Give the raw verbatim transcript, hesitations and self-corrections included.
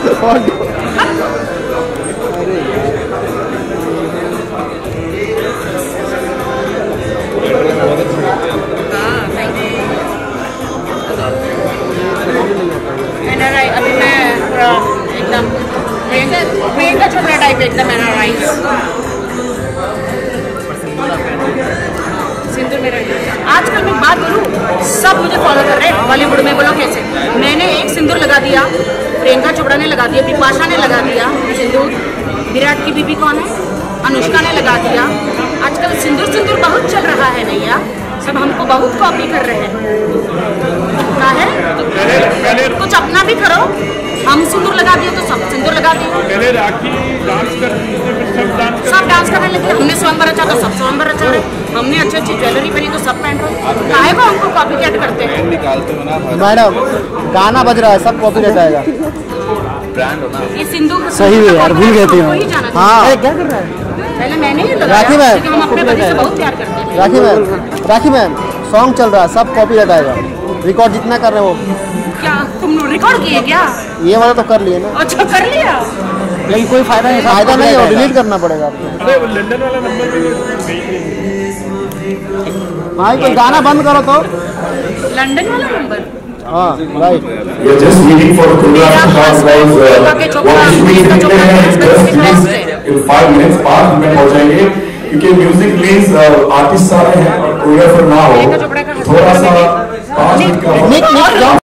अभी मैं एकदम ट्रेन का छोटा टाइप एकदम है ना राइस सिंदूर में आजकल मैं बात करूँ सब मुझे फॉलो कर रहे हैं बॉलीवुड में। बोलो कैसे? मैंने एक सिंदूर लगा दिया, प्रियंका चोपड़ा ने लगा दिया, बिपाशा ने लगा दिया सिंदूर, विराट की बीबी कौन है, अनुष्का ने लगा दिया। आजकल सिंदूर सिंदूर बहुत चल रहा है भैया, सब हमको बहुत कॉपी कर रहे हैं। क्या है तो कुछ अपना भी करो। हम सिंदूर लगा दिए तो सब सिंदूर लगा दिए। पहले राखी डांस करती थी, सब डांस सब डांस करने लगे। हमने स्वयंवर रचा तो सब स्वयंवर रचा रहे। हमने अच्छी अच्छी ज्वेलरी पहनी तो सब पहन रहे। काहे को हमको कॉपी कैट करते हैं? मैडम गाना बज रहा है, सब कॉपी रेट आएगा। ब्रांड हो ना ये सिंदूर सही है यार, भूल गए थे। हाँ क्या कर रहा है? पहले मैंने ही लगाया। राखी मैम, हम अपने बच्चे से बहुत प्यार करते हैं। Rakhi ma'am, Rakhi ma'am song चल रहा है, सब कॉपी रेट आएगा। रिकॉर्ड जितना कर रहे हो क्या तुम रिकॉर्ड किए क्या? ये वाला तो कर लिए ना। अच्छा कर लिया, लेकिन कोई फायदा नहीं, फायदा नहीं है, डिलीट करना पड़ेगा आपको। अरे वो लंदन वाला नंबर भी भाई कोई गाना बंद करो तो। लंदन वाला नंबर हाँ right. We are just waiting for the choreographer guys. Uh, वो shooting करते हैं just in five minutes पाँच मिनट हो जाएंगे क्योंकि म्यूजिक प्लीज आर्टिस्ट सारे हैं और कोरियोग्राफर ना हो, थोड़ा सा पाँच मिनट का